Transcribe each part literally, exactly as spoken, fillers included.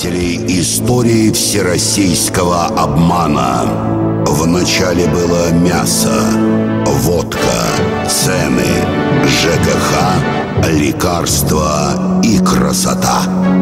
свидетелей истории всероссийского обмана. Вначале было мясо, водка, цены, ЖКХ, лекарства и красота.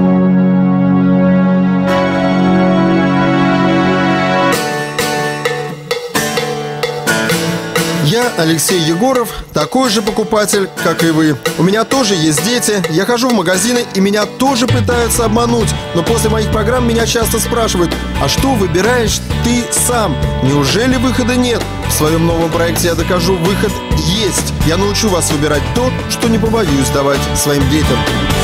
Я, Алексей Егоров, такой же покупатель, как и вы. У меня тоже есть дети, я хожу в магазины, и меня тоже пытаются обмануть. Но после моих программ меня часто спрашивают: а что выбираешь ты сам? Неужели выхода нет? В своем новом проекте я докажу: выход есть. Я научу вас выбирать то, что не побоюсь давать своим детям.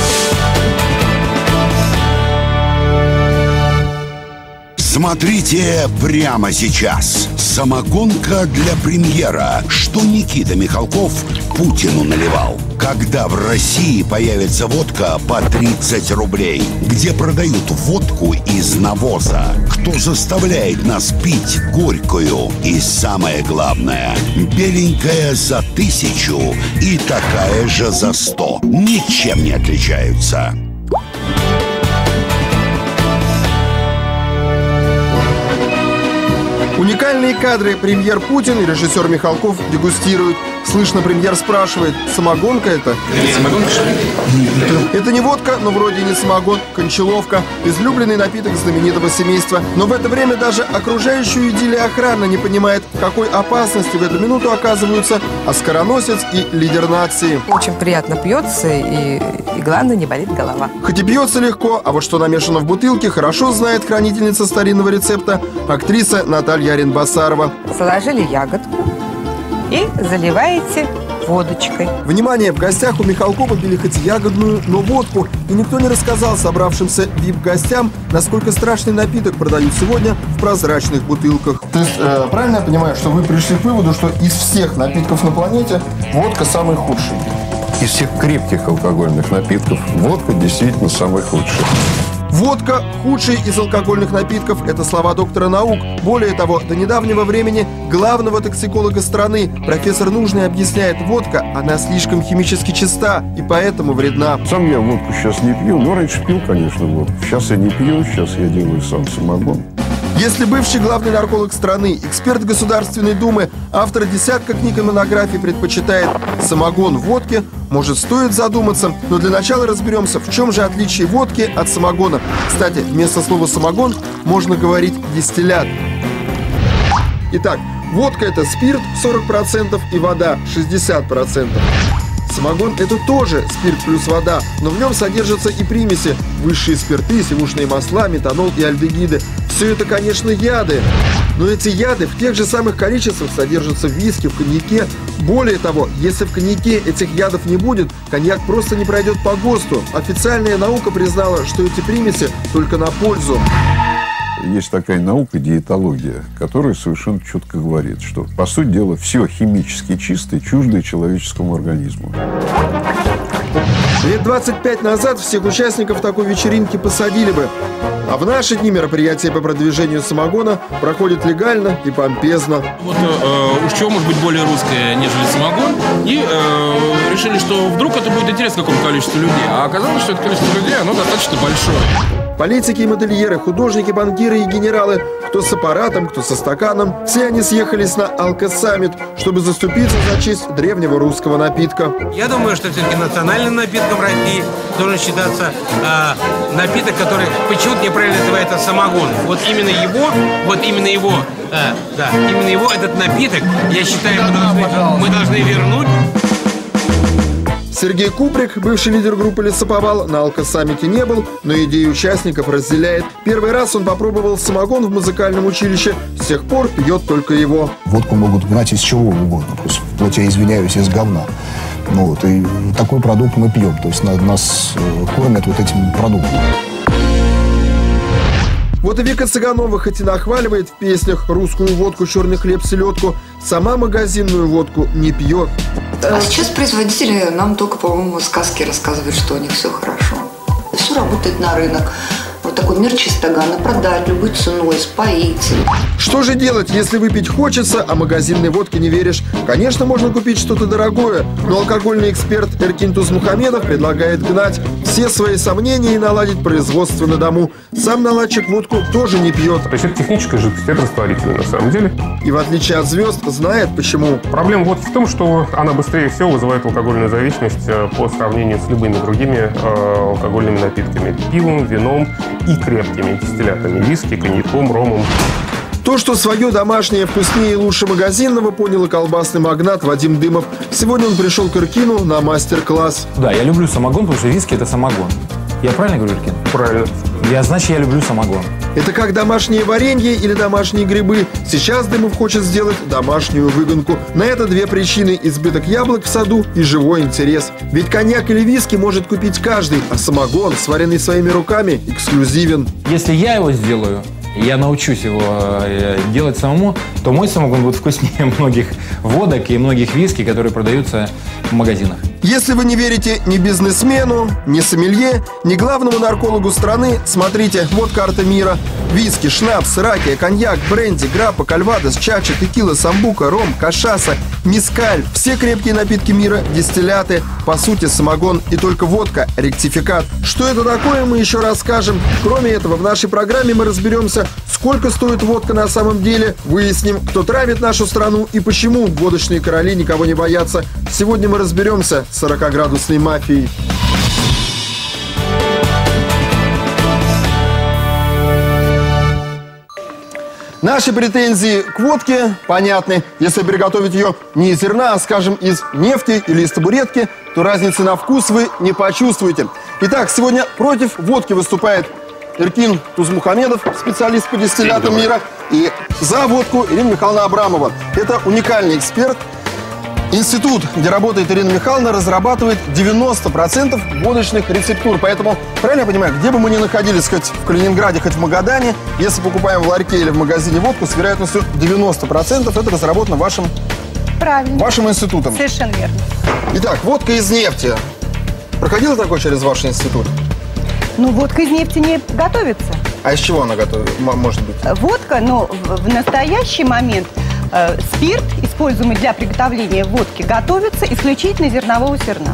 Смотрите прямо сейчас. Самогонка для премьера. Что Никита Михалков Путину наливал? Когда в России появится водка по тридцать рублей? Где продают водку из навоза? Кто заставляет нас пить горькую? И самое главное, беленькая за тысячу и такая же за сто. Ничем не отличаются. Уникальные кадры. Премьер Путин и режиссер Михалков дегустируют. Слышно, премьер спрашивает: самогонка это? Это самогонка, что ли? Это, это не водка, но вроде не самогон. Кончаловка. Излюбленный напиток знаменитого семейства. Но в это время даже окружающую идиллию охрана не понимает, в какой опасности в эту минуту оказываются оскароносец и лидер нации. Очень приятно пьется, и, и главное, не болит голова. Хоть и пьется легко, а вот что намешано в бутылке, хорошо знает хранительница старинного рецепта, актриса Наталья Аренбасарова. Сложили ягодку и заливаете водочкой. Внимание! В гостях у Михалкова пили хоть ягодную, но водку. И никто не рассказал собравшимся вип-гостям, насколько страшный напиток продают сегодня в прозрачных бутылках. То есть, э, правильно я понимаю, что вы пришли к выводу, что из всех напитков на планете водка самый худший? Из всех крепких алкогольных напитков водка действительно самый худший. Водка – худший из алкогольных напитков – это слова доктора наук. Более того, до недавнего времени главного токсиколога страны профессор Нужный объясняет: водка, она слишком химически чиста и поэтому вредна. Сам я водку сейчас не пью, но раньше пил, конечно, водку. Сейчас я не пью, сейчас я делаю сам самогон. Если бывший главный нарколог страны, эксперт Государственной Думы, автор десятка книг и монографий предпочитает самогон в водке, может, стоит задуматься. Но для начала разберемся, в чем же отличие водки от самогона. Кстати, вместо слова «самогон» можно говорить «дистиллят». Итак, водка – это спирт сорок процентов и вода шестьдесят процентов. Самогон – это тоже спирт плюс вода, но в нем содержатся и примеси – высшие спирты, сивушные масла, метанол и альдегиды. Все это, конечно, яды. Но эти яды в тех же самых количествах содержатся в виске, в коньяке. Более того, если в коньяке этих ядов не будет, коньяк просто не пройдет по ГОСТу. Официальная наука признала, что эти примеси только на пользу. Есть такая наука, диетология, которая совершенно четко говорит, что, по сути дела, все химически чистое, чуждое человеческому организму. Лет двадцать пять назад всех участников такой вечеринки посадили бы. А в наши дни мероприятия по продвижению самогона проходят легально и помпезно. Вот э, уж чего может быть более русское, нежели самогон. И э, решили, что вдруг это будет интересно какому количеству людей. А оказалось, что это количество людей, оно достаточно большое. Политики и модельеры, художники, банкиры и генералы, кто с аппаратом, кто со стаканом, все они съехались на Алкосаммит, чтобы заступиться за честь древнего русского напитка. Я думаю, что все-таки национальным напитком России должен считаться э, напиток, который почему-то неправильно называется самогон. Вот именно его, вот именно его, э, да, именно его, этот напиток, я считаю, мы должны, мы должны вернуть. Сергей Куприк, бывший лидер группы «Лесоповал», на Алкосаммите не был, но идеи участников разделяет. Первый раз он попробовал самогон в музыкальном училище. С тех пор пьет только его. Водку могут гнать из чего угодно. То есть, вплоть, я извиняюсь, из говна. Ну, вот, и такой продукт мы пьем. То есть нас кормят вот этим продуктом. Вот и Вика Цыганова хоть и нахваливает в песнях русскую водку, черный хлеб, селедку, сама магазинную водку не пьет. А сейчас производители нам только, по-моему, сказки рассказывают, что у них все хорошо. Все работает на рынок. вот такой мир чистогана, продать любой ценой, споить. Что же делать, если выпить хочется, а магазинной водке не веришь? Конечно, можно купить что-то дорогое, но алкогольный эксперт Эркин Тузмухамедов предлагает гнать все свои сомнения и наладить производство на дому. Сам наладчик водку тоже не пьет. То есть это техническая жидкость, это растворительная на самом деле. И в отличие от звезд, знает почему. Проблема водки в том, что она быстрее всего вызывает алкогольную зависимость по сравнению с любыми другими э, алкогольными напитками. Пивом, вином и крепкими дистиллятами. Виски, коньяком, ромом. То, что свое домашнее вкуснее и лучше магазинного, понял и колбасный магнат Вадим Дымов. Сегодня он пришел к Эркину на мастер-класс. Да, я люблю самогон, потому что виски – это самогон. Я правильно говорю, Эркин? Правильно. Я, значит, я люблю самогон. Это как домашнее варенье или домашние грибы. Сейчас Дымов хочет сделать домашнюю выгонку. На это две причины – избыток яблок в саду и живой интерес. Ведь коньяк или виски может купить каждый, а самогон, сваренный своими руками, эксклюзивен. Если я его сделаю, я научусь его делать самому, то мой самогон будет вкуснее многих водок и многих виски, которые продаются в магазинах. Если вы не верите ни бизнесмену, ни сомелье, ни главному наркологу страны, смотрите, вот карта мира. Виски, шнапс, ракия, коньяк, бренди, граппа, кальвадос, чача, текила, самбука, ром, кашаса, мискаль. Все крепкие напитки мира, дистилляты, по сути, самогон и только водка, ректификат. Что это такое, мы еще расскажем. Кроме этого, в нашей программе мы разберемся, сколько стоит водка на самом деле, выясним, кто травит нашу страну и почему водочные короли никого не боятся. Сегодня мы разберемся с сорокаградусной мафией. Наши претензии к водке понятны. Если приготовить ее не из зерна, а, скажем, из нефти или из табуретки, то разницы на вкус вы не почувствуете. Итак, сегодня против водки выступает Эркин Тузмухамедов, специалист по дистиллятам мира, и за водку Ирина Михайловна Абрамова. Это уникальный эксперт. Институт, где работает Ирина Михайловна, разрабатывает девяносто процентов водочных рецептур. Поэтому, правильно я понимаю, где бы мы ни находились, хоть в Калининграде, хоть в Магадане, если покупаем в ларьке или в магазине водку, с вероятностью девяносто процентов это разработано вашим, правильно. вашим институтом. Совершенно верно. Итак, водка из нефти. Проходила такое через ваш институт? Ну, водка из нефти не готовится. А из чего она готовится, может быть? Водка, но в настоящий момент э, спирт, используемый для приготовления водки, готовится исключительно из зернового зерна.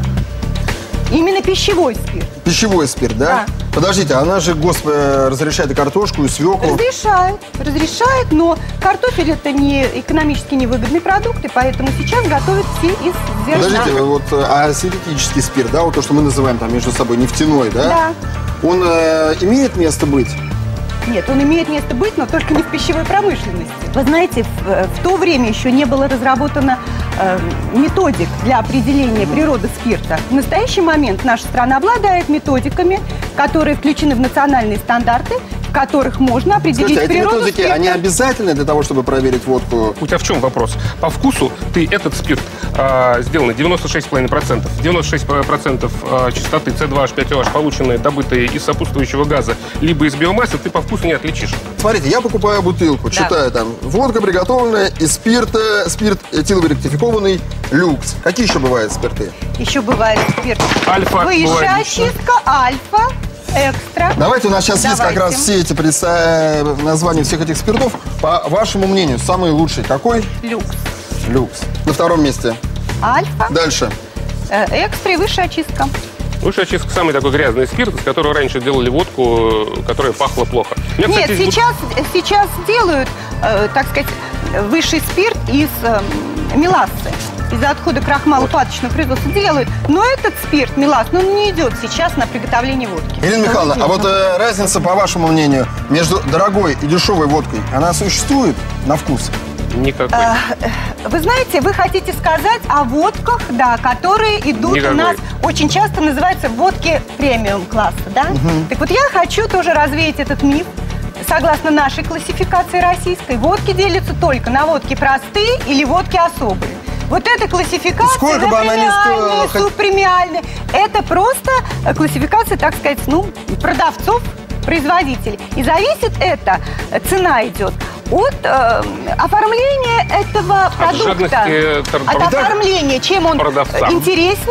Именно пищевой спирт. Пищевой спирт, да? Да. Подождите, она же, господи, разрешает и картошку, и свеклу. Разрешает, разрешает, но картофель это не экономически невыгодный продукт, и поэтому сейчас готовят все из зерна. Подождите, вот, а синтетический спирт, да, вот то, что мы называем там между собой нефтяной, да? Да. Он э, имеет место быть? Нет, он имеет место быть, но только не в пищевой промышленности. Вы знаете, в, в то время еще не было разработано э, методик для определения природы спирта. В настоящий момент наша страна обладает методиками, которые включены в национальные стандарты, в которых можно определить Слушайте, природу эти методики, спирта. они обязательны для того, чтобы проверить водку? У тебя в чем вопрос? По вкусу ты этот спирт э, сделанный девяносто шесть целых пять десятых процента, девяносто шесть процентов э, чистоты си два эйч пять о эйч, полученные, добытые из сопутствующего газа, либо из биомассы, ты по вкусу не отличишь. Смотрите, я покупаю бутылку, да. Читаю там, водка приготовленная из спирта, спирт этиловый ректификованный, люкс. Какие еще бывают спирты? Еще бывает спирт. Альфа. Высшая очистка, альфа. Экстра. Давайте, у нас сейчас Давайте. есть как раз все эти представ... названия всех этих спиртов. По вашему мнению, самый лучший какой? Люкс. Люкс. На втором месте. Альфа. Дальше. Экстра и высшая очистка. Высшая очистка самый такой грязный спирт, из которого раньше делали водку, которая пахла плохо. Меня, Нет, кстати, сейчас, буд... сейчас делают, э, так сказать, высший спирт из э, мелассы. Из-за отхода крахмала паточного производства делают. Но этот спирт, меласс, ну, не идет сейчас на приготовление водки. Ирина Михайловна, а вот э, разница, по вашему мнению, между дорогой и дешевой водкой, она существует на вкус? Никакой. А, вы знаете, вы хотите сказать о водках, да, которые идут Никакой. У нас, очень часто называются водки премиум класса, да? Угу. Так вот, я хочу тоже развеять этот миф. Согласно нашей классификации российской, водки делятся только на водки простые или водки особые. Вот эта классификация, сколько бы она ни стоила, субпремиальные, это просто классификация, так сказать, ну, продавцов, производителей. И зависит это, цена идет от э, оформления этого От продукта, жадности, от оформления, чем он продавца. интереснее,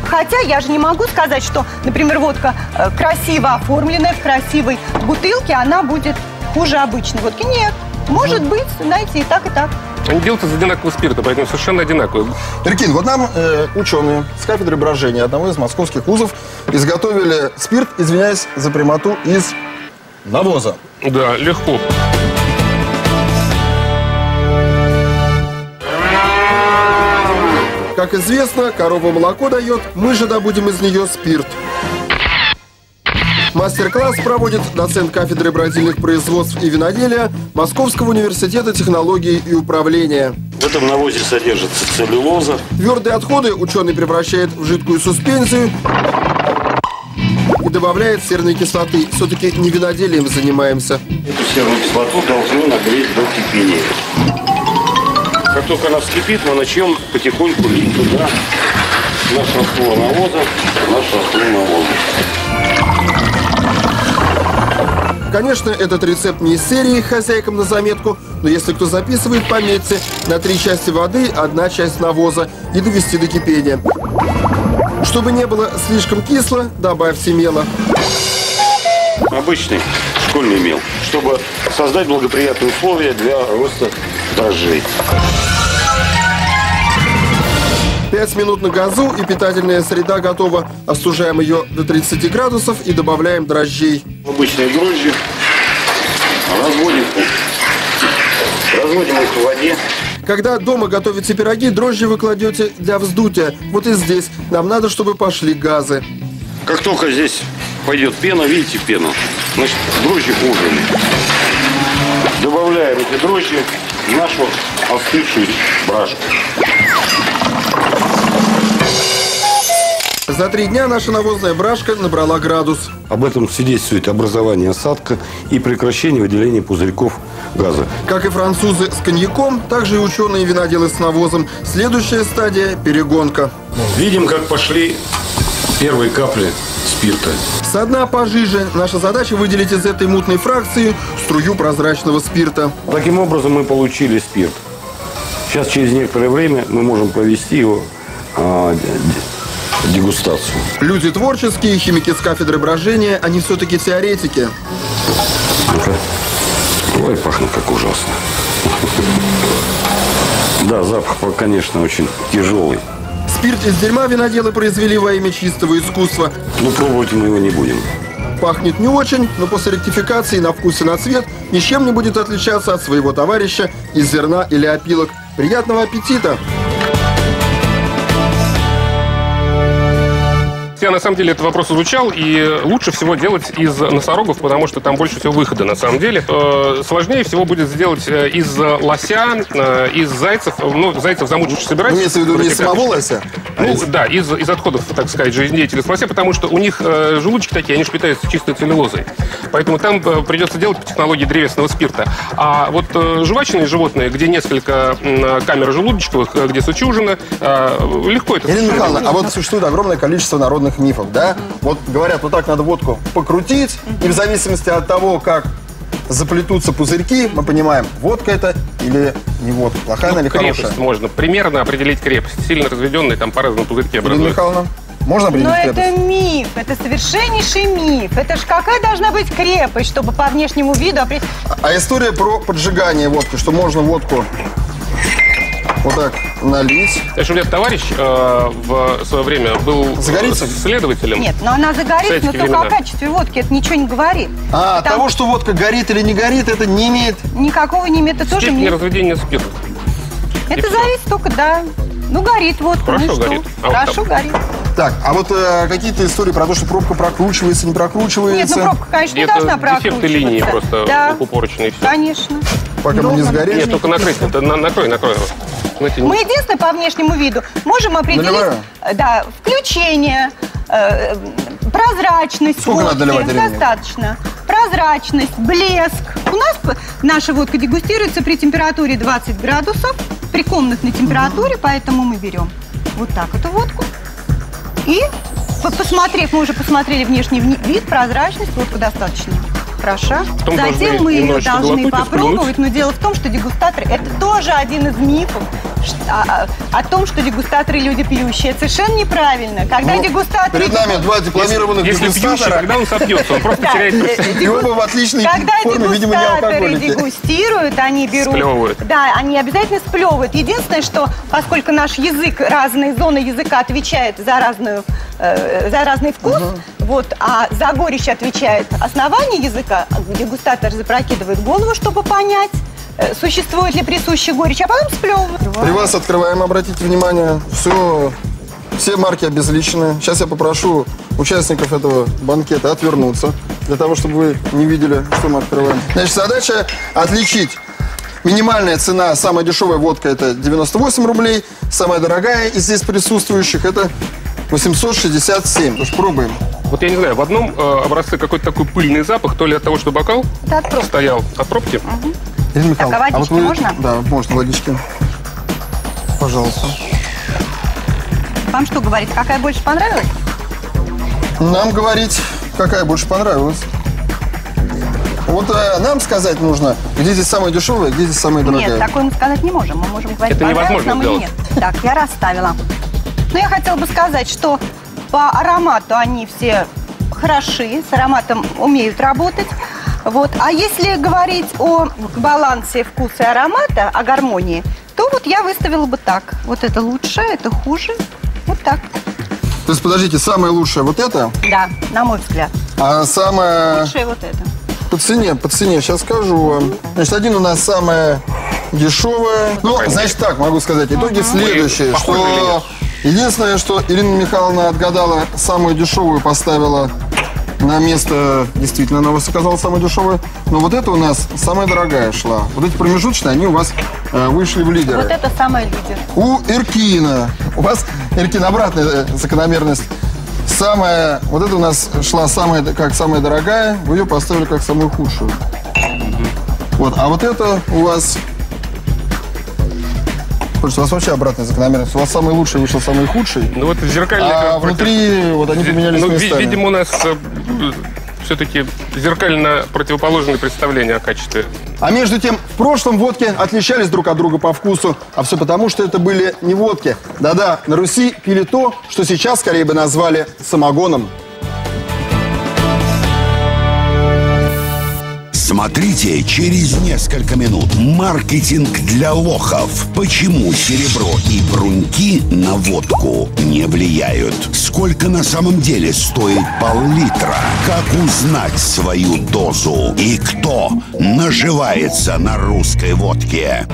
Хотя я же не могу сказать, что, например, водка э, красиво оформленная, в красивой бутылке, она будет хуже обычной водки. Нет, может быть, знаете, и так, и так. Они делаются из одинакового спирта, поэтому совершенно одинаковые. Иркин, вот нам э, ученые с кафедры брожения одного из московских вузов изготовили спирт, извиняюсь за прямоту, из навоза. Да, легко. Как известно, корова молоко дает, мы же добудем из нее спирт. Мастер-класс проводит доцент кафедры бродильных производств и виноделия Московского университета технологий и управления. В этом навозе содержится целлюлоза. Твердые отходы ученый превращает в жидкую суспензию и добавляет серной кислоты. Все-таки не виноделием занимаемся. Эту серную кислоту должны нагреть до кипения. Как только она вскипит, мы начнем потихоньку лить туда наш раствор навоза, наш раствор навоза. Конечно, этот рецепт не из серии «Хозяйкам на заметку», но если кто записывает, пометьте: на три части воды, одна часть навоза, и довести до кипения. Чтобы не было слишком кисло, добавьте мела. Обычный школьный мел, чтобы создать благоприятные условия для роста дрожжей. Пять минут на газу, и питательная среда готова. Остужаем ее до тридцати градусов и добавляем дрожжей. Обычные дрожжи разводим, разводим их в воде. Когда дома готовите пироги, дрожжи вы кладете для вздутия. Вот и здесь нам надо, чтобы пошли газы. Как только здесь пойдет пена, видите пену, значит дрожжи ужины. Добавляем эти дрожжи в нашу остывшую брашку. За три дня наша навозная брашка набрала градус. Об этом свидетельствует образование осадка и прекращение выделения пузырьков газа. Как и французы с коньяком, так же и ученые-виноделы с навозом. Следующая стадия – перегонка. Видим, как пошли первые капли спирта. Со дна пожиже. Наша задача – выделить из этой мутной фракции струю прозрачного спирта. Таким образом мы получили спирт. Сейчас через некоторое время мы можем провести его а, дегустацию. Люди творческие, химики с кафедры брожения, они все-таки теоретики. Ну-ка. Ой, пахнет как ужасно. Да, запах, конечно, очень тяжелый. Спирт из дерьма виноделы произвели во имя чистого искусства. Но пробовать мы его не будем. Пахнет не очень, но после ректификации на вкус и на цвет ничем не будет отличаться от своего товарища из зерна или опилок. Приятного аппетита! Я, на самом деле, этот вопрос изучал, и лучше всего делать из носорогов, потому что там больше всего выхода, на самом деле. Э, сложнее всего будет сделать из лося, э, из зайцев. Ну, зайцев замучишь собирать. Ну, имеется в виду не самого лося? Ну, из... да, из, из отходов, так сказать, жизнедеятельности лося, потому что у них э, желудочки такие, они же питаются чистой целлюлозой. Поэтому там э, придется делать по технологии древесного спирта. А вот э, жвачные животные, где несколько э, камер желудочковых, э, где сочужено, э, легко это... Ирина Михайловна, а вот существует огромное количество народных мифов, да? Вот говорят, вот так надо водку покрутить, и в зависимости от того, как заплетутся пузырьки, мы понимаем, водка это или не водка, плохая ну, она или крепость хорошая. Можно примерно определить крепость. Сильно разведенные, там по-разному пузырьки образуются. Ирина Михайловна, можно определить Но крепость? это миф, это совершеннейший миф. Это ж какая должна быть крепость, чтобы по внешнему виду определить... А история про поджигание водки, что можно водку вот так налить. Знаешь, у меня товарищ э, в свое время был Загорится? следователем. Нет, но она загорит, но только времена. о качестве водки это ничего не говорит. А, Там того, что водка горит или не горит, это не имеет... никакого не имеет, это тоже Степень миф. разведения спирта. Это зависит только, да. Ну, горит водка, Хорошо ну и горит. что? А вот Хорошо там- горит. Так, а вот э, какие-то истории про то, что пробка прокручивается, не Нет, прокручивается. ну пробка, конечно, не Это должна дефекты прокручиваться. линии просто Да, упорочные. Все. конечно. Пока мы не сгорели. Нет, только накрыть. Это на- накрой, накрой. Знаете, Мы единственное по внешнему виду можем определить Наливаю? э, да, включение, э, прозрачность Сколько водки. надо наливать, Ирина? Достаточно. Прозрачность, блеск. У нас п- наша водка дегустируется при температуре двадцать градусов, при комнатной температуре, поэтому мы берем вот так эту водку. И, по- посмотрев, мы уже посмотрели внешний вни- вид, прозрачность, водка достаточно хороша. Потом Затем должны мы ее немножечко должны глотнуть и попробовать. сплюнуть. Но дело в том, что дегустаторы, это тоже один из мифов о, о том, что дегустаторы люди пьющие. Это совершенно неправильно. Когда Ну, дегустаторы... перед нами два дипломированных Если дегустатора. пьющий, тогда он сопьется, он просто Да, теряет э, профессионализм. И оба в отличной Когда форме, видимо, не дегустаторы алкоголики. дегустируют, они берут... Сплевывают. Да, они обязательно сплевывают. Единственное, что поскольку наш язык, разные зоны языка отвечают за, разную, э, за разный вкус, вот, а за горечь отвечает основание языка, дегустатор запрокидывает голову, чтобы понять, э, существует ли присущая горечь, а потом сплевывает. При вас открываем, обратите внимание, все, все марки обезличены. Сейчас я попрошу участников этого банкета отвернуться, для того, чтобы вы не видели, что мы открываем. Значит, задача отличить. Минимальная цена, самая дешевая водка, это девяносто восемь рублей. Самая дорогая из здесь присутствующих, это восемьсот шестьдесят семь. То есть пробуем. Вот я не знаю, в одном э, образце какой-то такой пыльный запах, то ли от того, что бокал Это от пробки. стоял, от пробки. Ирина Так, а Михайловна, водички вы... можно? Да, можно водички. Пожалуйста. Вам что говорить, какая больше понравилась? Нам говорить, какая больше понравилась. Вот э, нам сказать нужно, где здесь самая дешевая, где здесь самая дорогая. Нет, такое мы сказать не можем. Мы можем говорить, Это понравилось невозможно нам или сделать. нет. Так, я расставила. Но я хотела бы сказать, что по аромату они все хороши, с ароматом умеют работать. Вот. А если говорить о балансе вкуса и аромата, о гармонии, то вот я выставила бы так. Вот это лучше, это хуже. Вот так. То есть, подождите, самое лучшее вот это, Да, на мой взгляд. а самое... Лучшее вот это. По цене, по цене, сейчас скажу вам. Значит, один у нас самое дешевое. Ну, значит так, могу сказать. Итоги следующие, Похоже или что... Единственное, что Ирина Михайловна отгадала, самую дешевую поставила на место, действительно, она вас оказала самую дешевую. Но вот это у нас самая дорогая шла. Вот эти промежуточные, они у вас э, вышли в лидеры. Вот это самый лидер. У Иркина. У вас, Иркин, обратная закономерность. Самая, вот это у нас шла самая, как самая дорогая, вы ее поставили как самую худшую. Вот, а вот это у вас... Слушайте, у вас вообще обратная закономерность. У вас самый лучший вышел самый худший. Ну вот зеркально. А внутри вот они поменялись ну, местами. Видимо, у нас э, все-таки зеркально противоположные представления о качестве. А между тем, в прошлом водки отличались друг от друга по вкусу. А все потому, что это были не водки. Да-да, на Руси пили то, что сейчас скорее бы назвали самогоном. Смотрите через несколько минут. Маркетинг для лохов. Почему серебро и бруньки на водку не влияют? Сколько на самом деле стоит пол-литра? Как узнать свою дозу? И кто наживается на русской водке?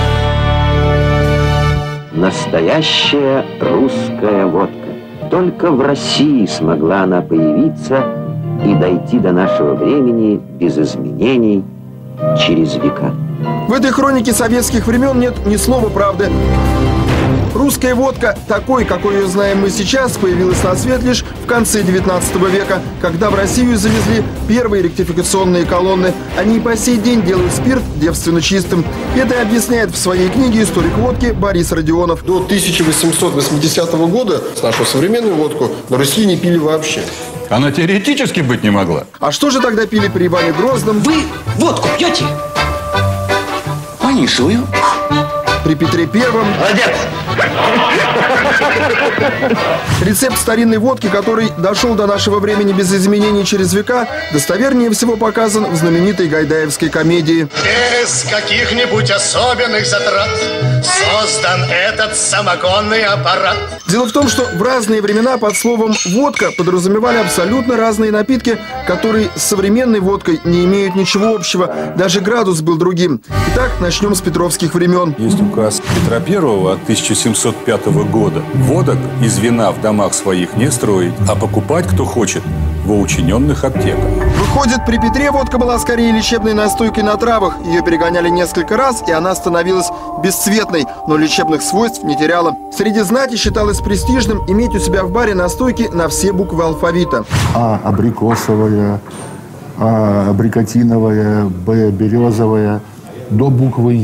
Настоящая русская водка. Только в России смогла она появиться и дойти до нашего времени без изменений через века. В этой хронике советских времен нет ни слова правды. Русская водка, такой, какой ее знаем мы сейчас, появилась на свет лишь в конце девятнадцатого века, когда в Россию завезли первые ректификационные колонны. Они по сей день делают спирт девственно чистым. Это объясняет в своей книге историк водки Борис Родионов. До тысяча восемьсот восьмидесятого года нашу современную водку на Руси не пили вообще. Она теоретически быть не могла. А что же тогда пили при Иване Грозном? Вы водку пьете? Понишую. При Петре Первом. Молодец! Рецепт старинной водки, который дошел до нашего времени без изменений через века, достовернее всего показан в знаменитой гайдаевской комедии. Без каких-нибудь особенных затрат создан этот самогонный аппарат. Дело в том, что в разные времена под словом «водка» подразумевали абсолютно разные напитки, которые с современной водкой не имеют ничего общего. Даже градус был другим. Итак, начнем с петровских времен. Есть указ Петра Первого от тысяча семьсот пятого года. Водок из вина в домах своих не строить, а покупать, кто хочет, во учиненных аптеках. Выходит, при Петре водка была скорее лечебной настойкой на травах. Ее перегоняли несколько раз, и она становилась бесцветной, но лечебных свойств не теряла. Среди знати считалось престижным иметь у себя в баре настойки на все буквы алфавита. А абрикосовая, А абрикотиновая, Б березовая, до буквы Я.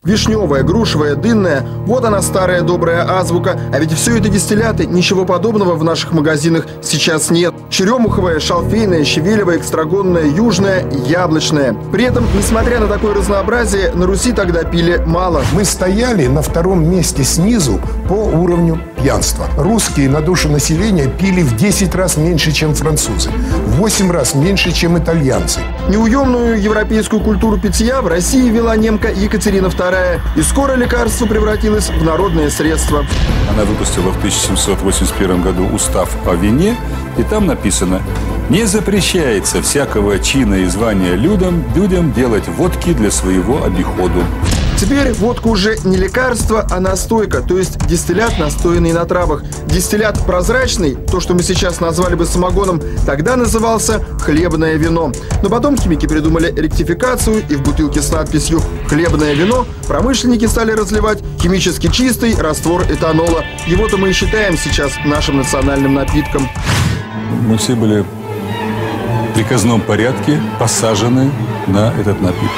Вишневая, грушевая, дынная – вот она, старая добрая азбука. А ведь все это дистилляты, ничего подобного в наших магазинах сейчас нет. Черемуховая, шалфейная, щавелевая, экстрагонная, южная, яблочная. При этом, несмотря на такое разнообразие, на Руси тогда пили мало. Мы стояли на втором месте снизу по уровню пьянства. Русские на душу населения пили в десять раз меньше, чем французы, в восемь раз меньше, чем итальянцы. Неуемную европейскую культуру питья в России вела немка Екатерина вторая. И скоро лекарство превратилось в народное средство. Она выпустила в тысяча семьсот восемьдесят первом году устав о вине, и там написано: «Не запрещается всякого чина и звания людям, людям делать водки для своего обиходу». Теперь водка уже не лекарство, а настойка, то есть дистиллят, настоянный на травах. Дистиллят прозрачный, то, что мы сейчас назвали бы самогоном, тогда назывался хлебное вино. Но потом химики придумали ректификацию, и в бутылке с надписью «хлебное вино» промышленники стали разливать химически чистый раствор этанола. Его-то мы и считаем сейчас нашим национальным напитком. Мы все были в приказном порядке посажены на этот напиток.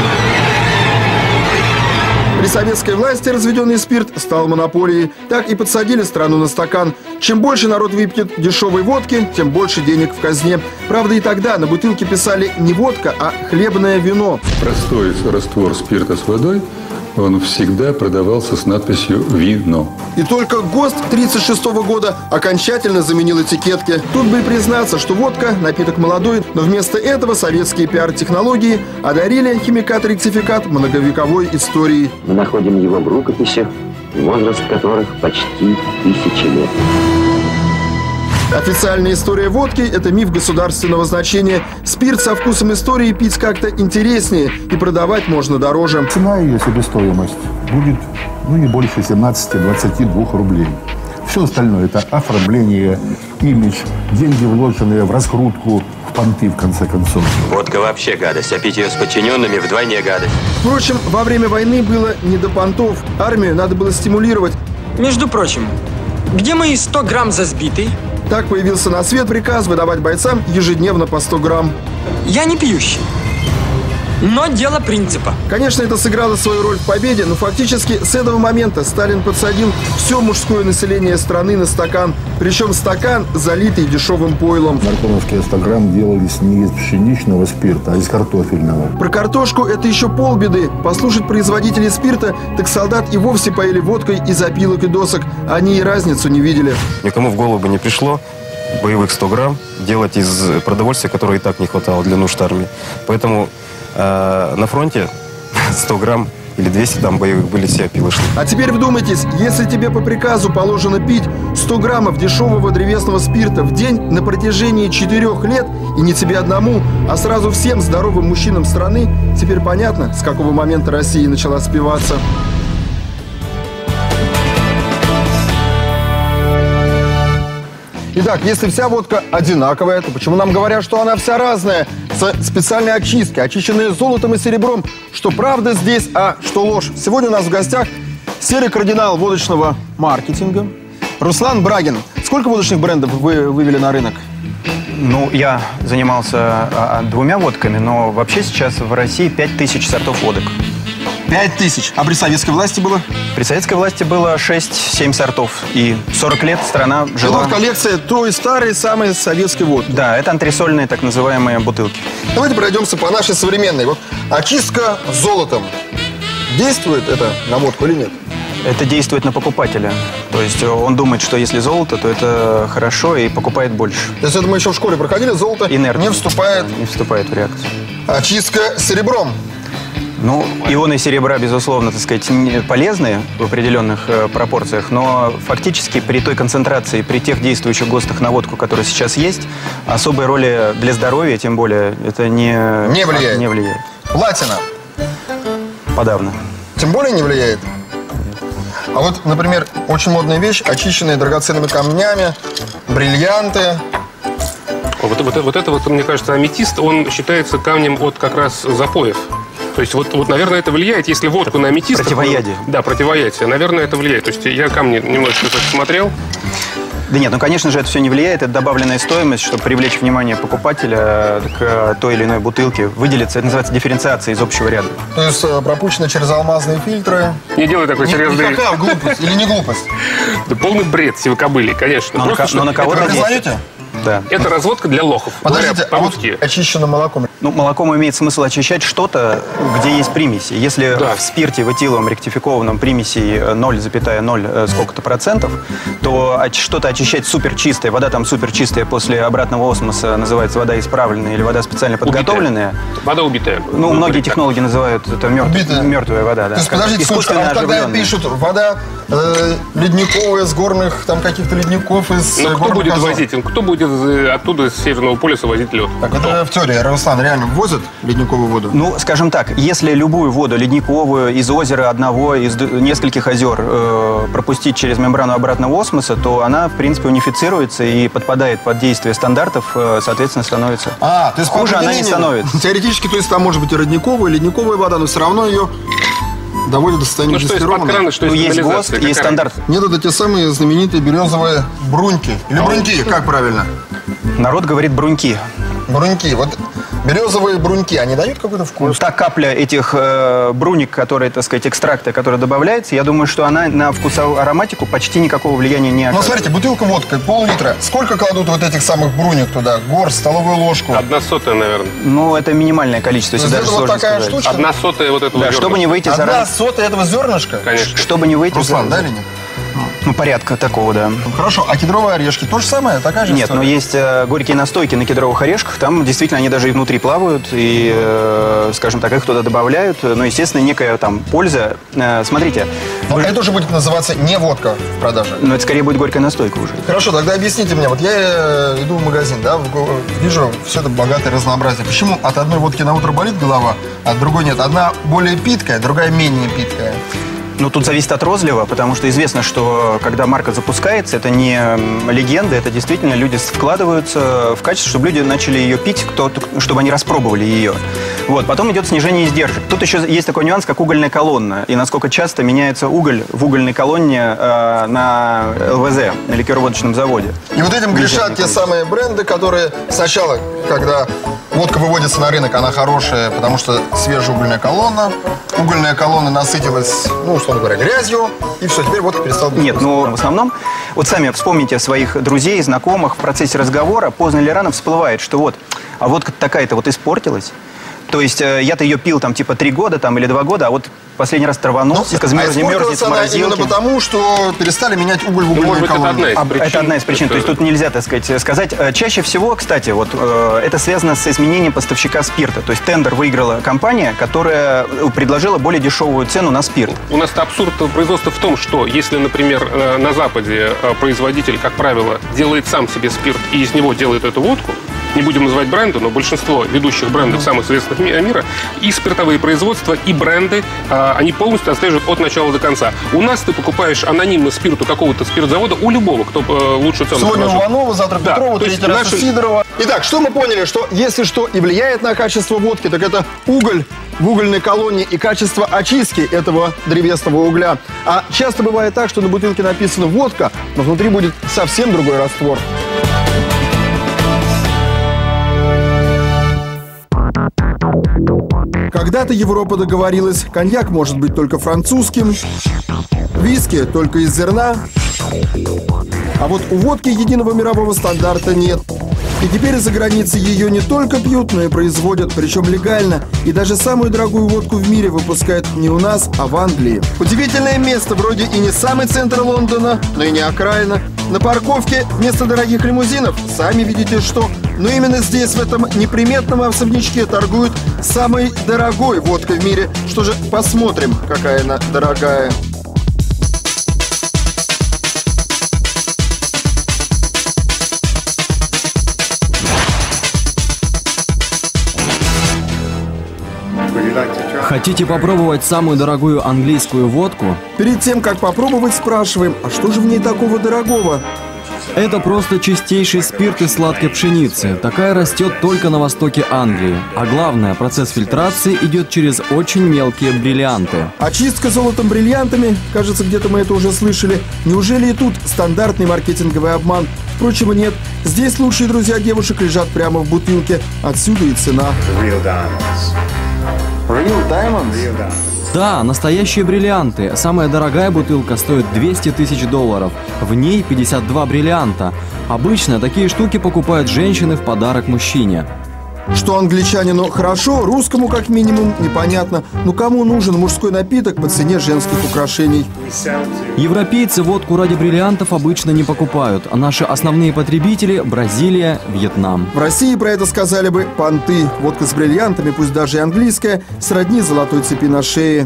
При советской власти разведенный спирт стал монополией. Так и подсадили страну на стакан. Чем больше народ выпьет дешевой водки, тем больше денег в казне. Правда, и тогда на бутылке писали не водка, а хлебное вино. Простой раствор спирта с водой, он всегда продавался с надписью «Вино». И только ГОСТ тридцать шестого года окончательно заменил этикетки. Тут бы и признаться, что водка – напиток молодой, но вместо этого советские пиар-технологии одарили химикат-ректификат многовековой историей. Мы находим его в рукописях, возраст которых почти тысячи лет. Официальная история водки – это миф государственного значения. Спирт со вкусом истории пить как-то интереснее, и продавать можно дороже. Цена ее, себестоимость, будет ну, не больше семнадцати-двадцати двух рублей. Все остальное – это оформление, имидж, деньги, вложенные в раскрутку, в понты, в конце концов. Водка вообще гадость, а пить ее с подчиненными вдвойне гадость. Впрочем, во время войны было не до понтов. Армию надо было стимулировать. Между прочим, где мои сто грамм за сбитый? Так появился на свет приказ выдавать бойцам ежедневно по сто грамм. Я не пьющий, но дело принципа. Конечно, это сыграло свою роль в победе, но фактически с этого момента Сталин подсадил все мужское население страны на стакан. Причем стакан, залитый дешевым пойлом. Наркомовские сто грамм делались не из пшеничного спирта, а из картофельного. Про картошку это еще полбеды. Послушать производителей спирта, так солдат и вовсе поили водкой из опилок и досок. Они и разницу не видели. Никому в голову бы не пришло боевых сто грамм делать из продовольствия, которое и так не хватало для нужд армии. Поэтому э, на фронте сто грамм или двести там боевых были все опилочные. А теперь вдумайтесь, если тебе по приказу положено пить сто граммов дешевого древесного спирта в день на протяжении четырех лет, и не тебе одному, а сразу всем здоровым мужчинам страны, теперь понятно, с какого момента Россия начала спиваться. Итак, если вся водка одинаковая, то почему нам говорят, что она вся разная? С специальной очистки, очищенная золотом и серебром. Что правда здесь, а что ложь? Сегодня у нас в гостях серый кардинал водочного маркетинга Руслан Брагин. Сколько водочных брендов вы вывели на рынок? Ну, я занимался а, двумя водками, но вообще сейчас в России пять тысяч сортов водок. Пять тысяч. А при советской власти было? При советской власти было шесть-семь сортов. И сорок лет страна жила... Это коллекция той старой, самой советской водки. Да, это антресольные так называемые бутылки. Давайте пройдемся по нашей современной. Вот очистка золотом. Действует это на водку или нет? Это действует на покупателя. То есть он думает, что если золото, то это хорошо и покупает больше. То есть это мы еще в школе проходили, золото Инертно. не вступает... Не вступает в реакцию. Очистка серебром. Ну, ионы серебра, безусловно, так сказать, полезны в определенных э, пропорциях, но фактически при той концентрации, при тех действующих ГОСТах на водку, которые сейчас есть, особой роли для здоровья, тем более, это не, не влияет. Не влияет. Платина. Подавно. Тем более не влияет. А вот, например, очень модная вещь, очищенные драгоценными камнями, бриллианты. Вот, вот, вот это, вот, мне кажется, аметист, он считается камнем от как раз запоев. То есть вот, вот, наверное, это влияет, если водку на аметистах... Противоядие. Да, противоядие. Наверное, это влияет. То есть я камни немножечко смотрел. Да нет, ну, конечно же, это все не влияет. Это добавленная стоимость, чтобы привлечь внимание покупателя к той или иной бутылке. Выделиться, это называется дифференциация из общего ряда. То есть пропущено через алмазные фильтры. Не делай такой серьезный... Никакая глупость или не глупость? Да полный бред сивокобыли, конечно. Но, Просто, на, но на кого-то признаете? Да. Это разводка для лохов. Подождите, а вот очищенным молоком? Ну, молоком имеет смысл очищать что-то, где есть примеси. Если да. в спирте в этиловом ректификованном примесей ноль целых ноль сколько-то процентов, то что-то очищать супер чистое. Вода там супер чистая после обратного осмоса называется вода исправленная или вода специально подготовленная. Убитая. Вода убитая. Ну, многие технологи называют это мертв... мертвая вода. Да. То есть, подождите, слушайте, а вот когда пишут вода э, ледниковая с горных, там каких-то ледников из Но кто будет озер? возить? Кто будет оттуда с Северного полюса возить лед? Так, это в теории, Руслан, реально возят ледниковую воду? Ну, скажем так, если любую воду, ледниковую, из озера одного, из нескольких озер э, пропустить через мембрану обратного осмоса, то она, в принципе, унифицируется и подпадает под действие стандартов, э, соответственно, становится. А, то есть хуже она не становится. Теоретически, то есть там может быть и родниковая, и ледниковая вода, но все равно ее доводят до состояния ну, дистиллированной. Ну, есть ГОСТ, есть стандарт. Нет, это те самые знаменитые березовые бруньки. Или бруньки, как правильно? Народ говорит бруньки. Бруньки. Вот березовые бруньки, они дают какой-то вкус? Та капля этих э, брунек, которые, так сказать, экстракта, которая добавляется, я думаю, что она на вкусовую ароматику почти никакого влияния не оказывает. Ну, смотрите, бутылка водки, пол-литра. Сколько кладут вот этих самых брунек туда? Горсть, столовую ложку? Одна сотая, наверное. Ну, это минимальное количество, если даже вот такая сказать. штучка? Одна сотая вот этого да, зернышка. Чтобы не выйти за Одна сотая этого зернышка? Конечно. Чтобы не выйти Руслан, за... да или нет? Ну, порядка такого, да. Хорошо, а кедровые орешки то же самое? Такая же Нет, история? но есть э, горькие настойки на кедровых орешках. Там действительно они даже и внутри плавают. И, э, скажем так, их туда добавляют. Но, естественно, некая там польза. Э, смотрите. Но вы... это уже будет называться не водка в продаже. Но это скорее будет горькая настойка уже. Хорошо, тогда объясните мне. Вот я иду в магазин, да, вижу все это богатое разнообразие. Почему от одной водки на утро болит голова, а от другой нет? Одна более питкая, другая менее питкая. Ну, тут зависит от розлива, потому что известно, что когда марка запускается, это не легенда, это действительно люди вкладываются в качество, чтобы люди начали ее пить, кто, чтобы они распробовали ее. Вот. Потом идет снижение издержек. Тут еще есть такой нюанс, как угольная колонна, и насколько часто меняется уголь в угольной колонне э, на ЛВЗ, на ликероводочном заводе. И вот этим грешат те самые бренды, которые сначала, когда водка выводится на рынок, она хорошая, потому что свежая угольная колонна, угольная колонна насытилась, ну, условно говоря, грязью, и все, теперь водка перестала быть. Нет, ну, в основном, вот сами вспомните своих друзей, знакомых, в процессе разговора поздно или рано всплывает, что вот, а водка такая-то вот испортилась. То есть э, я-то ее пил там типа три года там, или два года, а вот последний раз траванулся, ну, мерзнет, а мерзнет в морозилке. Именно потому, что перестали менять уголь в угольной ну, колонне. Это одна, это одна из причин. То есть тут нельзя, так сказать, сказать. Чаще всего, кстати, вот э, это связано с изменением поставщика спирта. То есть тендер выиграла компания, которая предложила более дешевую цену на спирт. У нас-то абсурд производства в том, что если, например, на Западе производитель, как правило, делает сам себе спирт и из него делает эту водку, не будем называть бренды, но большинство ведущих брендов самых известных мира, и спиртовые производства, и бренды, они полностью отслеживают от начала до конца. У нас ты покупаешь анонимно спирт у какого-то спиртзавода, у любого, кто лучше цену Сегодня предложит. у Иванова, завтра да, Петрова, третий раз наши... у Сидорова. Итак, что мы поняли? Что если что и влияет на качество водки, так это уголь в угольной колонне и качество очистки этого древесного угля. А часто бывает так, что на бутылке написано водка, но внутри будет совсем другой раствор. Когда-то Европа договорилась, коньяк может быть только французским, виски только из зерна, а вот у водки единого мирового стандарта нет. И теперь из-за границы ее не только пьют, но и производят, причем легально. И даже самую дорогую водку в мире выпускают не у нас, а в Англии. Удивительное место, вроде и не самый центр Лондона, но и не окраина. На парковке вместо дорогих лимузинов, сами видите что. Но именно здесь, в этом неприметном особнячке, торгуют самой дорогой водкой в мире. Что же, посмотрим, какая она дорогая. Хотите попробовать самую дорогую английскую водку? Перед тем, как попробовать, спрашиваем, а что же в ней такого дорогого? Это просто чистейший спирт из сладкой пшеницы. Такая растет только на востоке Англии. А главное, процесс фильтрации идет через очень мелкие бриллианты. Очистка золотом бриллиантами, кажется, где-то мы это уже слышали. Неужели и тут стандартный маркетинговый обман? Впрочем, и нет. Здесь лучшие друзья девушек лежат прямо в бутылке. Отсюда и цена. Real diamonds. Real diamonds? Real diamonds. Да, настоящие бриллианты. Самая дорогая бутылка стоит двести тысяч долларов. В ней пятьдесят два бриллианта. Обычно такие штуки покупают женщины в подарок мужчине. Что англичанину хорошо, русскому как минимум непонятно. Но кому нужен мужской напиток по цене женских украшений? Европейцы водку ради бриллиантов обычно не покупают. А наши основные потребители – Бразилия, Вьетнам. В России про это сказали бы понты. Водка с бриллиантами, пусть даже и английская, сродни золотой цепи на шее.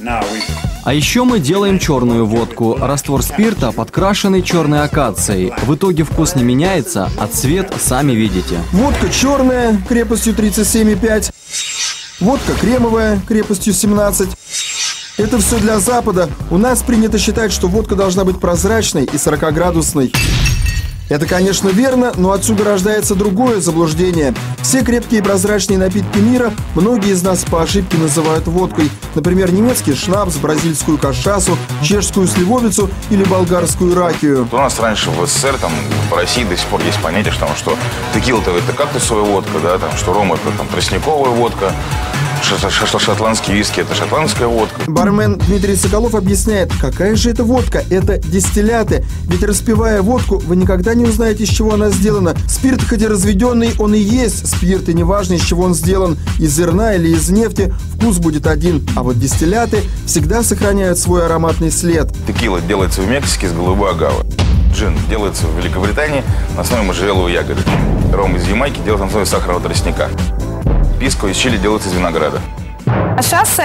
А еще мы делаем черную водку. Раствор спирта, подкрашенный черной акацией. В итоге вкус не меняется, а цвет сами видите. Водка черная, крепостью тридцать семь и пять. Водка кремовая, крепостью семнадцать. Это все для Запада. У нас принято считать, что водка должна быть прозрачной и сорокаградусной. Это, конечно, верно, но отсюда рождается другое заблуждение. Все крепкие и прозрачные напитки мира многие из нас по ошибке называют водкой. Например, немецкий шнапс, бразильскую кашасу, чешскую сливовицу или болгарскую ракию. У нас раньше в СССР, там, в России до сих пор есть понятие, что, что текила-то это кактусовая водка, да, там, что ром это там, тростниковая водка. Шотландский виски – это шотландская водка. Бармен Дмитрий Соколов объясняет, какая же это водка. Это дистилляты. Ведь распивая водку, вы никогда не узнаете, из чего она сделана. Спирт, хоть и разведенный, он и есть спирт. И неважно, из чего он сделан, из зерна или из нефти, вкус будет один. А вот дистилляты всегда сохраняют свой ароматный след. Текила делается в Мексике из голубой агавы. Джин делается в Великобритании на основе можжевеловой ягоды. Ром из Ямайки делается на основе сахарного тростника. Писко из Чили делается из винограда. Кашаса –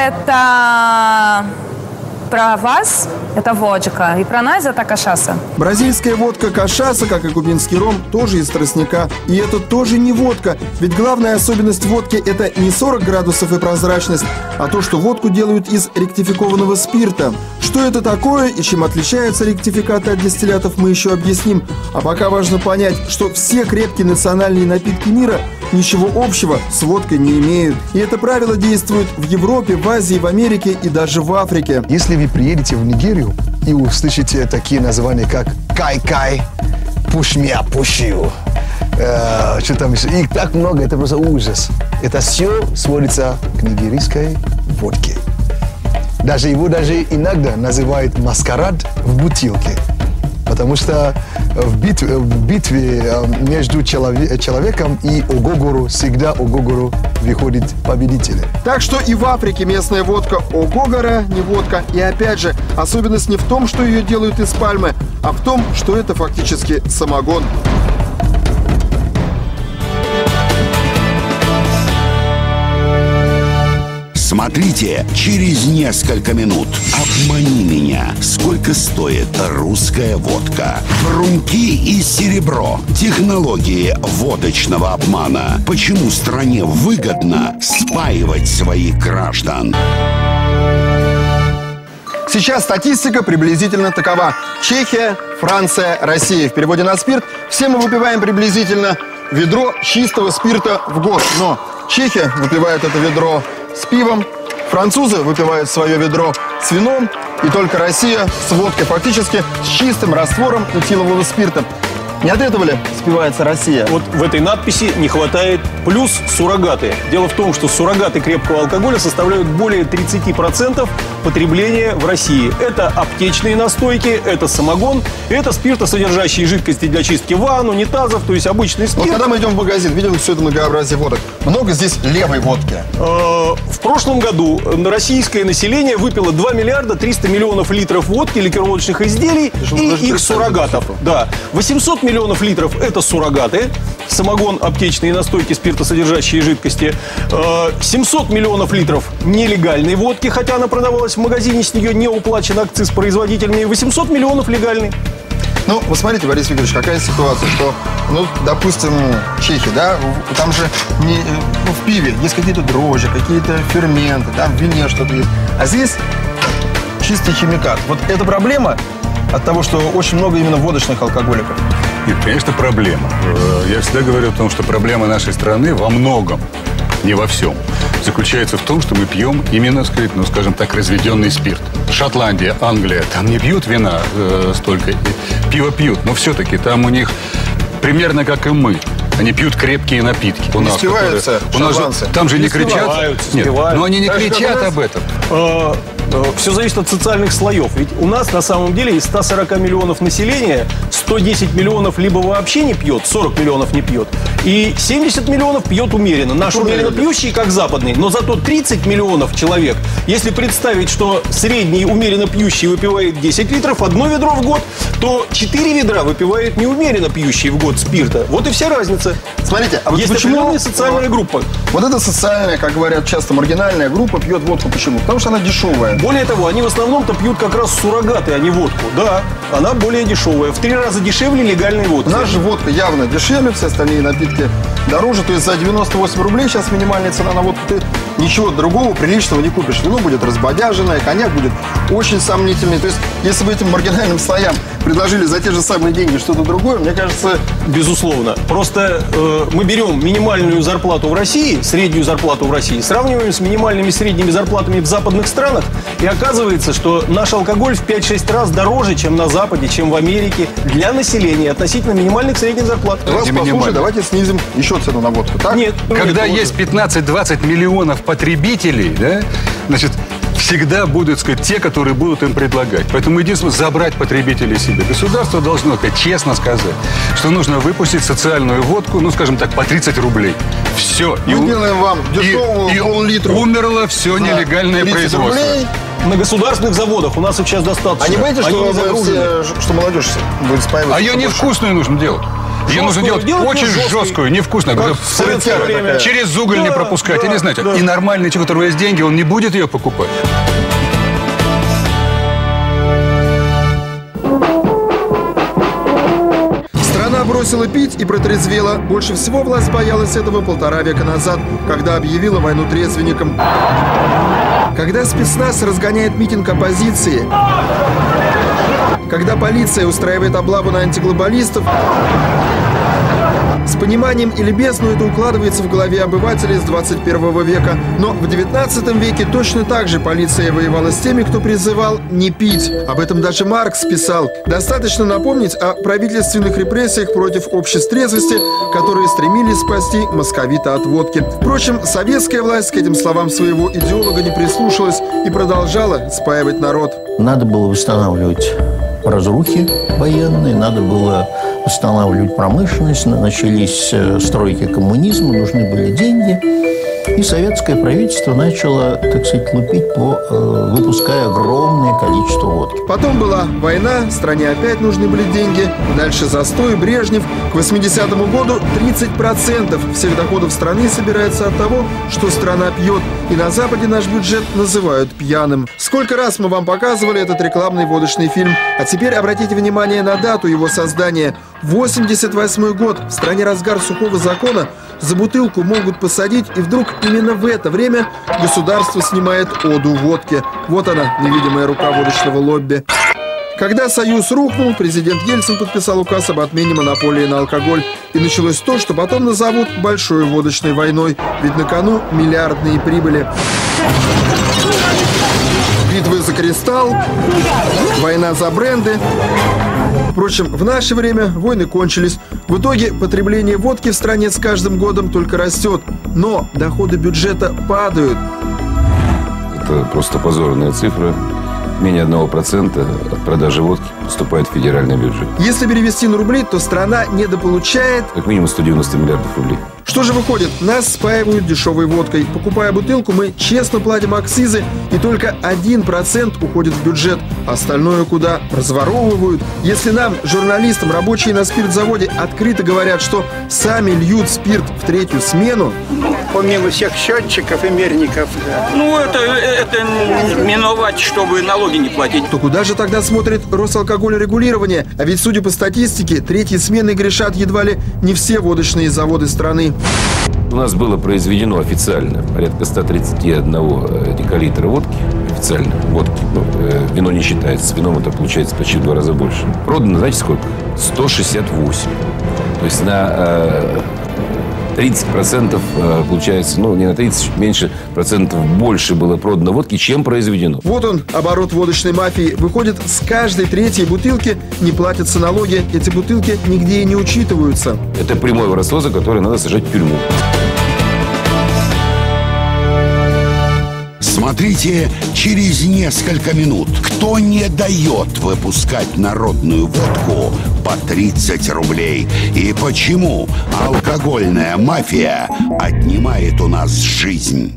это про вас, это водка, и про нас это кашаса. Бразильская водка кашаса, как и кубинский ром, тоже из тростника. И это тоже не водка, ведь главная особенность водки – это не сорок градусов и прозрачность, а то, что водку делают из ректификованного спирта. Что это такое и чем отличаются ректификаты от дистиллятов, мы еще объясним. А пока важно понять, что все крепкие национальные напитки мира ничего общего с водкой не имеют. И это правило действует в Европе, в Азии, в Америке и даже в Африке. Если вы приедете в Нигерию и услышите такие названия, как «кай-кай», «push me up, push you», э, что там еще, их так много, это просто ужас. Это все сводится к нигерийской водке. Даже его даже иногда называют маскарад в бутылке. Потому что в битве, в битве между человеком и Огогору всегда Огогору выходит победитель. Так что и в Африке местная водка Огогора не водка. И опять же, особенность не в том, что ее делают из пальмы, а в том, что это фактически самогон. Смотрите через несколько минут. Обмани меня. Сколько стоит русская водка? Хрумки и серебро. Технологии водочного обмана. Почему стране выгодно спаивать своих граждан? Сейчас статистика приблизительно такова. Чехия, Франция, Россия. В переводе на спирт все мы выпиваем приблизительно ведро чистого спирта в год. Но Чехия выпивает это ведро с пивом, французы выпивают свое ведро с вином, и только Россия с водкой, фактически с чистым раствором этилового спирта. Не от этого ли спивается Россия? Вот в этой надписи не хватает плюс суррогаты. Дело в том, что суррогаты крепкого алкоголя составляют более тридцати процентов потребления в России. Это аптечные настойки, это самогон, это спиртосодержащие жидкости для чистки ванн, унитазов, то есть обычный спирт. Вот когда мы идем в магазин, видим все это многообразие водок. Много здесь левой водки. В прошлом году российское население выпило два миллиарда триста миллионов литров водки, ликероводочных изделий и их суррогатов. Да. восемьсот миллионов литров – это суррогаты, самогон, аптечные настойки, спиртосодержащие жидкости. семьсот миллионов литров нелегальной водки, хотя она продавалась в магазине, с нее не уплачен акциз производителями, восемьсот миллионов легальной. Ну, вы смотрите, Борис Викторович, какая ситуация, что, ну, допустим, Чехия, да, там же не, ну, в пиве есть какие-то дрожжи, какие-то ферменты, там в вине что-то есть. А здесь чистый химикат. Вот эта проблема от того, что очень много именно водочных алкоголиков? Нет, конечно, проблема. Я всегда говорю о том, что проблема нашей страны во многом, не во всем, заключается в том, что мы пьем именно, ну, скажем так, разведенный спирт. Шотландия, Англия, там не пьют вина э, столько, пиво пьют, но все-таки там у них примерно как и мы. Они пьют крепкие напитки. У не нас, спиваются которые, у нас же, там же не, не кричат. Нет, но они не так кричат об этом. Э, э, все зависит от социальных слоев. Ведь у нас на самом деле из ста сорока миллионов населения сто десять миллионов либо вообще не пьет, сорок миллионов не пьет, и семьдесят миллионов пьет умеренно. Наш умеренно пьющий, как западный, но зато тридцать миллионов человек. Если представить, что средний умеренно пьющий выпивает десять литров, одно ведро в год, то четыре ведра выпивает неумеренно пьющий в год спирта. Вот и вся разница. Смотрите, а вот есть почему определенная социальная группа? Вот эта социальная, как говорят часто, маргинальная группа пьет водку. Почему? Потому что она дешевая. Более того, они в основном-то пьют как раз суррогаты, а не водку. Да, она более дешевая. В три раза дешевле легальной водки. У нас же водка явно дешевле, все остальные напитки дороже. То есть за девяносто восемь рублей сейчас минимальная цена на водку. Ты ничего другого приличного не купишь. Вино будет разбодяженное, коньяк будет очень сомнительный. То есть если бы этим маргинальным слоям предложили за те же самые деньги что-то другое, мне кажется... Безусловно. Просто э, мы берем минимальную зарплату в России, среднюю зарплату в России, сравниваем с минимальными и средними зарплатами в западных странах, и оказывается, что наш алкоголь в пять-шесть раз дороже, чем на Западе, чем в Америке, для населения относительно минимальных средних зарплат. Вас послушай, давайте снизим еще цену на водку, так? Нет. Когда есть пятнадцать-двадцать миллионов потребителей, да, значит, всегда будут, сказать, те, которые будут им предлагать. Поэтому единственное, забрать потребителей себе. Государство должно, как честно сказать, что нужно выпустить социальную водку, ну, скажем так, по тридцать рублей. Все. Мы и, делаем вам дешевую и, пол-литра. Умерло все нелегальное производство. Рублей. На государственных заводах у нас их сейчас достаточно. А не боитесь, что, все, что молодежь будет спаиваться? А ее невкусную нужно делать. Ее нужно делать, делать очень жесткую, жесткую невкусную. Как в советское время. Через уголь да, не пропускать. Да, я не знаю. Да. И нормальный человек, у которого есть деньги, он не будет ее покупать. Страна бросила пить и протрезвела. Больше всего власть боялась этого полтора века назад, когда объявила войну трезвенникам. Когда спецназ разгоняет митинг оппозиции, когда полиция устраивает облаву на антиглобалистов, с пониманием или без, но это укладывается в голове обывателей с двадцать первого века. Но в девятнадцатом веке точно так же полиция воевала с теми, кто призывал не пить. Об этом даже Маркс писал. Достаточно напомнить о правительственных репрессиях против обществ трезвости, которые стремились спасти московита от водки. Впрочем, советская власть к этим словам своего идеолога не прислушалась и продолжала спаивать народ. Надо было восстанавливать разрухи военные, надо было восстанавливать промышленность, начались стройки коммунизма, нужны были деньги. И советское правительство начало, так сказать, лупить, по, э, выпуская огромное количество водки. Потом была война, стране опять нужны были деньги. Дальше застой, Брежнев. К восьмидесятому году тридцать процентов всех доходов страны собирается от того, что страна пьет. И на Западе наш бюджет называют пьяным. Сколько раз мы вам показывали этот рекламный водочный фильм. А теперь обратите внимание на дату его создания. восемьдесят восьмой год. В стране разгар сухого закона. За бутылку могут посадить, и вдруг именно в это время государство снимает оду водки. Вот она, невидимая рука водочного лобби. Когда Союз рухнул, президент Ельцин подписал указ об отмене монополии на алкоголь. И началось то, что потом назовут большой водочной войной. Ведь на кону миллиардные прибыли. Битвы за кристалл, война за бренды. Впрочем, в наше время войны кончились. В итоге потребление водки в стране с каждым годом только растет. Но доходы бюджета падают. Это просто позорная цифра. Менее одного процента от продажи водки поступает в федеральный бюджет. Если перевести на рубли, то страна недополучает... Как минимум сто девяносто миллиардов рублей. Что же выходит? Нас спаивают дешевой водкой. Покупая бутылку, мы честно платим акцизы, и только один процент уходит в бюджет. Остальное куда? Разворовывают. Если нам, журналистам, рабочие на спиртзаводе, открыто говорят, что сами льют спирт в третью смену... Помимо всех счетчиков и мерников. Ну, это, это миновать, чтобы налоги не платить. То куда же тогда смотрит Росалкогольрегулирование? А ведь, судя по статистике, третьей сменой грешат едва ли не все водочные заводы страны. У нас было произведено официально порядка ста тридцати одного декалитра водки, официально водки. Ну, э, вино не считается. С вином это получается почти в два раза больше. Продано, знаете, сколько? сто шестьдесят восемь. То есть на э, тридцать процентов э, получается, ну, не на тридцать, чуть меньше процентов больше было продано водки, чем произведено. Вот он, оборот водочной мафии. Выходит, с каждой третьей бутылки не платятся налоги. Эти бутылки нигде и не учитываются. Это прямое воровство, за которое надо сажать в тюрьму. Смотрите через несколько минут. Кто не дает выпускать народную водку по тридцать рублей? И почему алкогольная мафия отнимает у нас жизнь?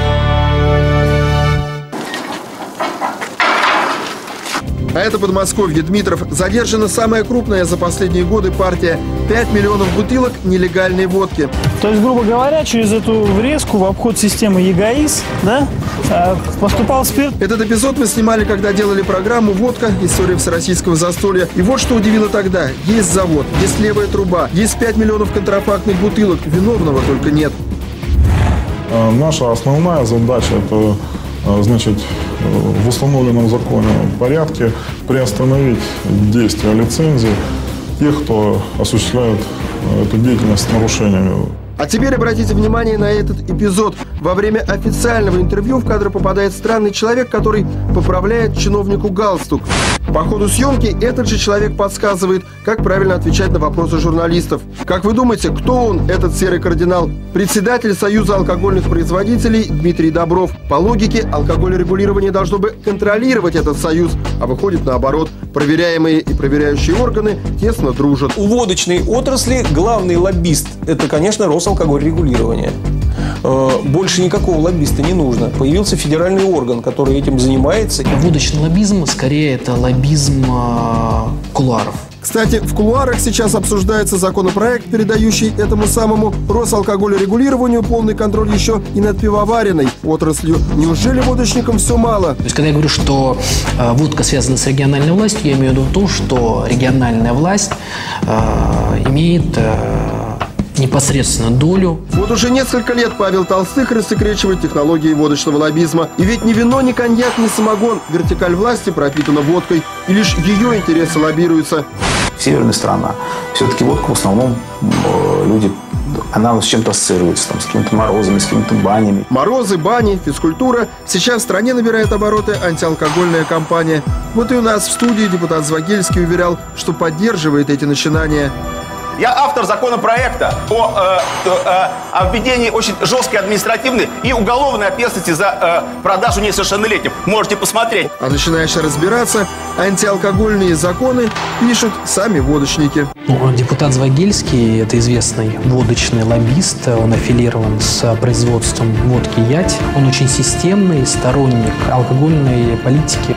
А это Подмосковье, Дмитров. Задержана самая крупная за последние годы партия. пять миллионов бутылок нелегальной водки. То есть, грубо говоря, через эту врезку в обход системы ЕГАИС, да, поступал спирт. Этот эпизод мы снимали, когда делали программу «Водка. История всероссийского застолья». И вот что удивило тогда. Есть завод, есть левая труба, есть пять миллионов контрафактных бутылок. Виновного только нет. Наша основная задача – это, значит, в установленном законе порядке приостановить действие лицензии тех, кто осуществляет эту деятельность с нарушениями. А теперь обратите внимание на этот эпизод. Во время официального интервью в кадр попадает странный человек, который поправляет чиновнику галстук. По ходу съемки этот же человек подсказывает, как правильно отвечать на вопросы журналистов. Как вы думаете, кто он, этот серый кардинал? Председатель Союза алкогольных производителей Дмитрий Добров. По логике, алкогольрегулирование должно бы контролировать этот союз, а выходит наоборот. Проверяемые и проверяющие органы тесно дружат. У водочной отрасли главный лоббист – это, конечно, Росалкогольрегулирование. Больше никакого лоббиста не нужно. Появился федеральный орган, который этим занимается. Водочный лоббизм, скорее, это лоббизм э, кулуаров. Кстати, в кулуарах сейчас обсуждается законопроект, передающий этому самому Росалкогольрегулированию полный контроль еще и над пивоваренной отраслью. Неужели водочникам все мало? То есть, когда я говорю, что э, водка связана с региональной властью, я имею в виду то, что региональная власть э, имеет э, непосредственно долю. Вот уже несколько лет Павел Толстых рассекречивает технологии водочного лоббизма. И ведь ни вино, ни коньяк, ни самогон. Вертикаль власти пропитана водкой. И лишь ее интересы лоббируются. Северная страна. Все-таки водка в основном э, люди, она с чем-то ассоциируется, там, с какими-то морозами, с какими-то банями. Морозы, бани, физкультура. Сейчас в стране набирает обороты антиалкогольная кампания. Вот и у нас в студии депутат Звагельский уверял, что поддерживает эти начинания. Я автор законопроекта о, э, э, о введении очень жесткой административной и уголовной ответственности за э, продажу несовершеннолетним. Можете посмотреть. А начинаешь разбираться, антиалкогольные законы пишут сами водочники. Ну, депутат Звагельский – это известный водочный лоббист. Он аффилирован с производством водки Ять. Он очень системный сторонник алкогольной политики.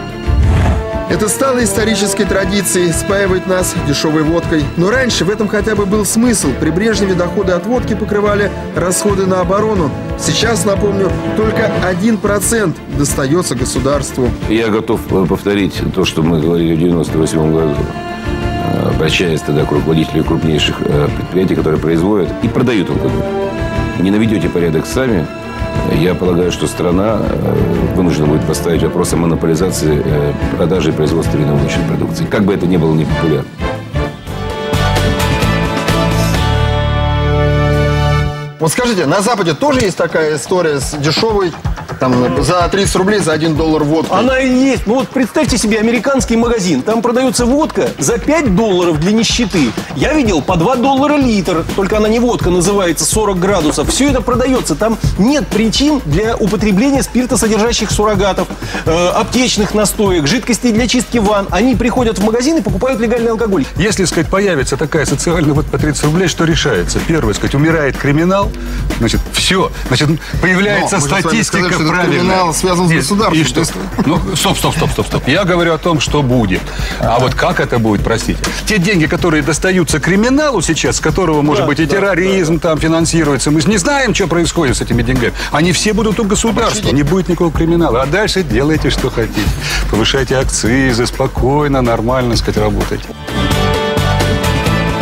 Это стало исторической традицией спаивать нас дешевой водкой. Но раньше в этом хотя бы был смысл. При Брежневе доходы от водки покрывали расходы на оборону. Сейчас, напомню, только один процент достается государству. Я готов повторить то, что мы говорили в девяносто восьмом году. Обращаясь тогда к руководителям крупнейших предприятий, которые производят и продают алкоголь. Не наведете порядок сами. Я полагаю, что страна вынуждена будет поставить вопрос о монополизации продажи и производства виноводочной продукции. Как бы это ни было непопулярно. Вот скажите, на Западе тоже есть такая история с дешевой, там, за тридцать рублей за один доллар водки? Она и есть. Ну вот представьте себе американский магазин. Там продается водка за пять долларов для нищеты. Я видел по два доллара литр. Только она не водка, называется сорок градусов. Все это продается. Там нет причин для употребления спиртосодержащих суррогатов, э, аптечных настоек, жидкостей для чистки ванн. Они приходят в магазин и покупают легальный алкоголь. Если, сказать, появится такая социальная вот по тридцать рублей, что решается? Первое, сказать, умирает криминал, значит, все. Значит, появляется статистика. Криминал связан с государством. И что? Ну, стоп, стоп, стоп, стоп, стоп. Я говорю о том, что будет. А, а вот как это будет, простите? Те деньги, которые достаются криминалу сейчас, с которого, может да, быть, и да, терроризм да, да. там финансируется, мы же не знаем, что происходит с этими деньгами. Они все будут у государства, не будет никакого криминала. А дальше делайте, что хотите. Повышайте акцизы, спокойно, нормально, сказать, работайте.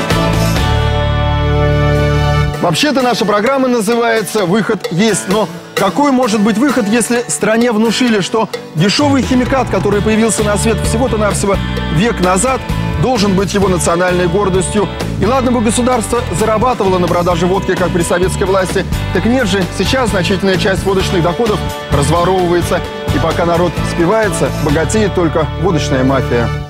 Вообще-то наша программа называется «Выход есть», но Какой может быть выход, если стране внушили, что дешевый химикат, который появился на свет всего-то навсего век назад, должен быть его национальной гордостью? И ладно бы государство зарабатывало на продаже водки, как при советской власти, так нет же, сейчас значительная часть водочных доходов разворовывается. И пока народ спивается, богатеет только водочная мафия.